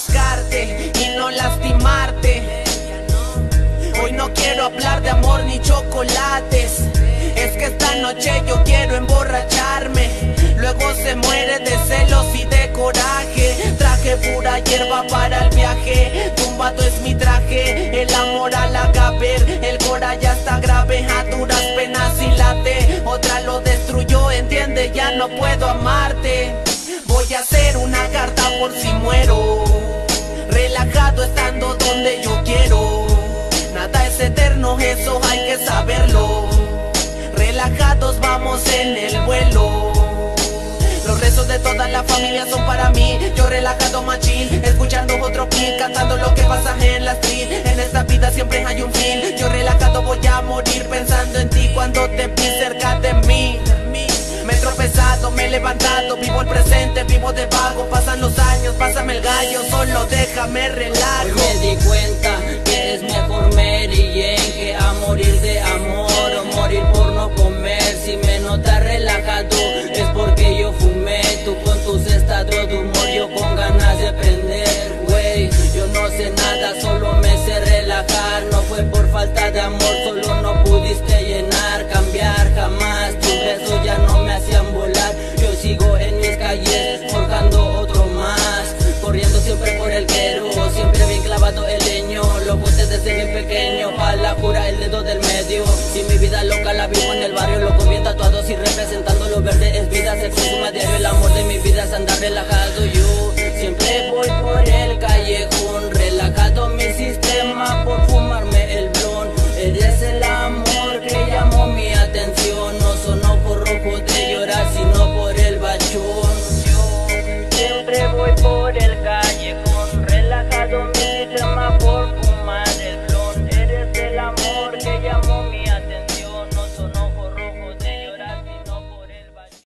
buscarte y no lastimarte. Hoy no quiero hablar de amor ni chocolates. Es que esta noche yo quiero emborracharme. Luego se muere de celos y de coraje. Traje pura hierba para el viaje. Tumbado es mi traje. El amor al agaver. El cora ya está grave. A duras penas y late. Otra lo destruyó, entiende, ya no puedo amarte. Voy a hacer una carta por si muero. Relajado estando donde yo quiero. Nada es eterno, eso hay que saberlo. Relajados vamos en el vuelo. Los rezos de toda la familia son para mí. Yo relajado machín, escuchando otro pin, cantando lo que pasa en la street. En esta vida siempre hay un fin. Yo relajado voy a morir pensando en ti cuando te vi cerca de mí. Me he tropezado, me he levantado, vivo el presente, vivo de vago. Pasan los años, pásame el gallo, solo déjame relajo. Hoy me di cuenta que es mejor Mary Jane que a morir de amor o morir por no comer. Si me notas relajado es porque yo fumé. Tú con tus estados de humor, yo con ganas de prender. Güey, yo no sé nada, solo me sé relajar. No fue por falta de amor, solo no pudiste llenar, cambiar jamás. Tus besos ya no me hacían volar. Yo sigo en mis calles forjando otro más, corriendo siempre por el quero, siempre bien clavado el leño. Lo puse desde bien pequeño, pa' la cura el dedo del medio. Y mi vida loca la vivo en el barrio, loco bien tatuados y representando lo verde es vida. Se consuma diario, el amor de mi vida es andar relajado.